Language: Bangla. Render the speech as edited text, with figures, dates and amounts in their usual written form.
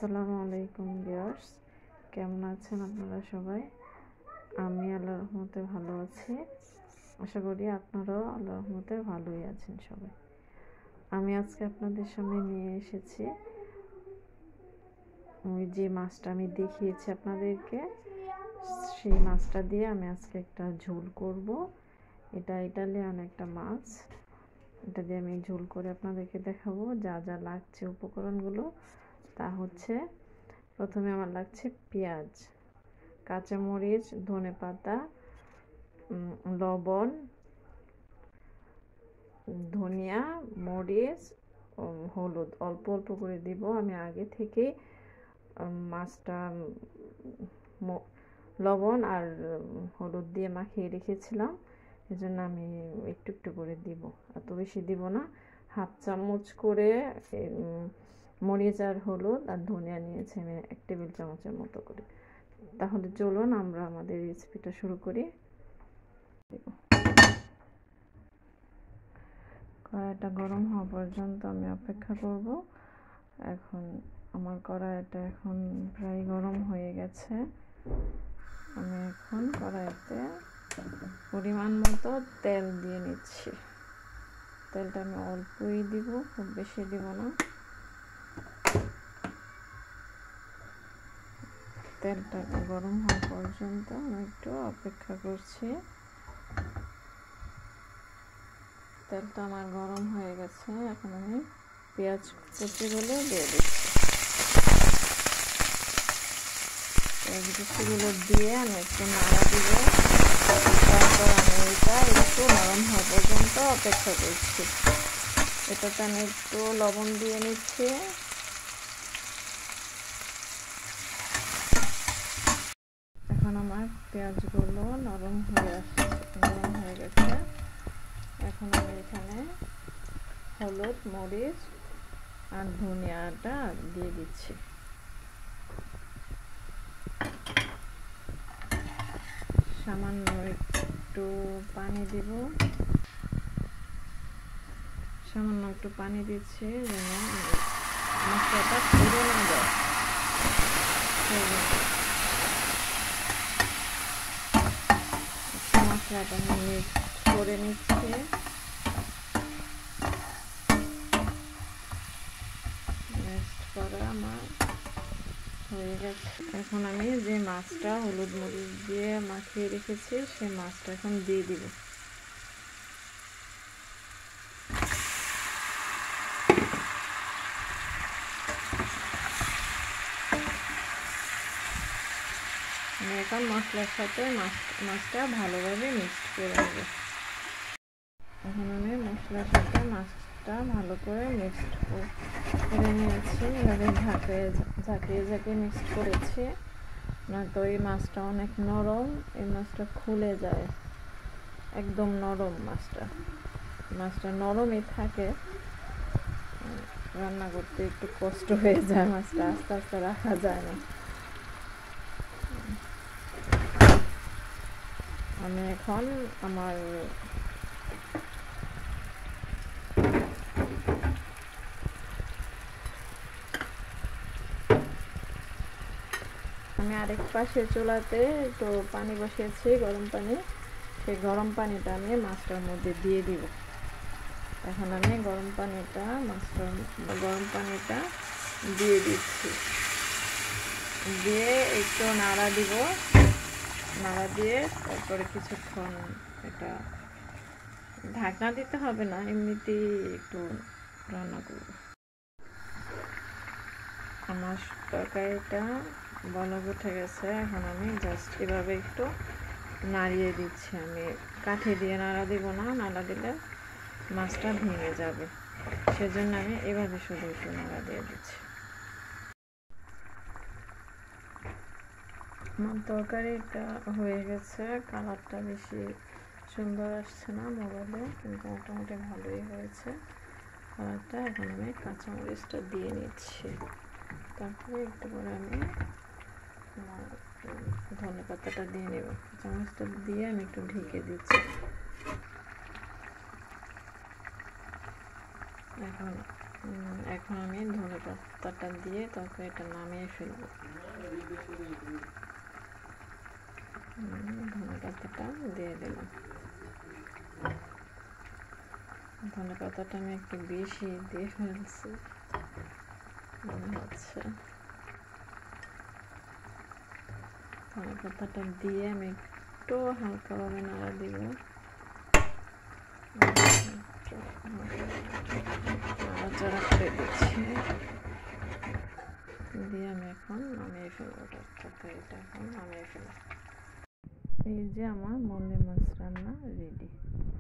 আসসালামু আলাইকুম ভিউয়ার্স, কেমন আছেন আপনারা সবাই? আমি আল্লাহর রহমতে ভালো আছি। আশা করি আপনারাও আল্লাহর রহমতে ভালোই আছেন সবাই। আমি আজকে আপনাদের সামনে নিয়ে এসেছি ওই যে মাছটা আমি দেখিয়েছি আপনাদেরকে, সেই মাছটা দিয়ে আমি আজকে একটা ঝোল করব। এটা ইটালিয়ান একটা মাছ, এটা দিয়ে আমি ঝোল করে আপনাদেরকে দেখাবো। যা যা লাগছে উপকরণগুলো তা হচ্ছে, প্রথমে আমার লাগছে পেঁয়াজ, কাঁচামরিচ, ধনেপাতা, লবণ, ধনিয়া, মরিচ, হলুদ অল্প অল্প করে দিব। আমি আগে থেকে মাছটা লবণ আর হলুদ দিয়ে মাখিয়ে রেখেছিলাম, এজন্য আমি একটু একটু করে দিব, এত বেশি দিব না। হাফ চামচ করে মরিচ আর হলুদ আর ধনিয়া নিয়েছি আমি 1 টেবিল চামচের মতো করে। তাহলে চলুন আমরা আমাদের রেসিপিটা শুরু করি। কড়াইটা গরম হওয়া পর্যন্ত আমি অপেক্ষা করব। এখন আমার কড়াইটা এখন প্রায় গরম হয়ে গেছে। আমি এখন কড়াইতে পরিমাণ মতো তেল দিয়ে নিচ্ছি। তেলটা আমি অল্পই দিব, খুব বেশি দিব না। তেলটা গরম হওয়া পর্যন্ত আমি একটু অপেক্ষা করছি। তেলটা আমার গরম হয়ে গেছে, এখন আমি পেঁয়াজ কুচিগুলো দিয়ে দিচ্ছি। পেঁয়াজ কুচিগুলো দিয়ে আমি একটু নাড়া দিব। তারপর আমি এটা একটু নরম হওয়া পর্যন্ত অপেক্ষা করছি। এটাতে আমি একটু লবণ দিয়ে নিচ্ছি। এখন আমার পেঁয়াজগুলো নরম হয়ে গেছে। এখন আমি এখানে হলুদ, মরিচ আর ধনিয়াটা দিয়ে দিচ্ছি। সামান্য একটু পানি দিব, সামান্য একটু পানি দিচ্ছি যেন মশলাটা পুড়ে না যায়। মশলাটা আমি মিক্স করে নিচ্ছি। মিক্সড করা আমার হয়ে গেছে। এখন আমি যে মাছটা হলুদ মরিচ দিয়ে মাখিয়ে রেখেছি সেই মাছটা এখন দিয়ে দিব। আমি এখন মশলার সাথে মাছটা ভালোভাবে মিক্সড করে নেব। এখন আমি মশলার সাথে মাছটা ভালো করে মিক্সড করে নিয়েছি। এভাবে ঝাঁকিয়ে মিক্সড করেছি, নয়তো এই মাছটা অনেক নরম, এই মাছটা খুলে যায়। একদম নরম মাছটা নরমই থাকে, রান্না করতে একটু কষ্ট হয়ে যায়। মাছটা আস্তে আস্তে রাখা যায় না। আমি এখন আমি আরেক পাশে চুলাতে একটু পানি বসিয়েছি, গরম পানি। সেই গরম পানিটা আমি মাছটার মধ্যে দিয়ে দিব। এখন আমি গরম পানিটা দিয়ে দিচ্ছি। দিয়ে একটু নাড়া দিব। নাড়া দিয়ে তারপরে কিছুক্ষণ এটা ঢাকনা দিতে হবে না, এমনিতেই একটু রান্না করব। আমার তরকারিটা বলক উঠে গেছে। এখন আমি জাস্ট এভাবে একটু নাড়িয়ে দিচ্ছি। আমি কাঠি দিয়ে নাড়া দিব না, নাড়া দিলে মাছটা ভেঙে যাবে, সেজন্য আমি এভাবে শুধু একটু নাড়া দিয়ে দিচ্ছি। আমার তরকারিটা হয়ে গেছে। কালারটা বেশি সুন্দর আসছে না মোবাইলে, কিন্তু মোটামুটি ভালোই হয়েছে কালারটা। এখন আমি কাঁচামরিচটা দিয়ে নিচ্ছি। তারপরে একটু পরে আমি ধনেপাতাটা দিয়ে নেব। কাঁচামরিচটা দিয়ে আমি একটু ঢেকে দিচ্ছি। এখন এখন আমি ধনে পাতাটা দিয়ে তরকারিটা নামিয়ে ফেলবো। ধনে পাতাটা দিয়ে দিলাম। ধনে পাতাটা আমি একটু বেশি দিয়ে ফেলছি মনে হচ্ছে। ধনে পাতাটা দিয়ে আমি একটু হালকাভাবে নাড়া দিব। নাড়াচাড়া করে দিচ্ছি, দিয়ে আমি এখন নামিয়ে ফেলবো। তরকারিটা এখন নামিয়ে ফেলবো। এই যে আমার মোল্লে মাছ রান্না রেডি।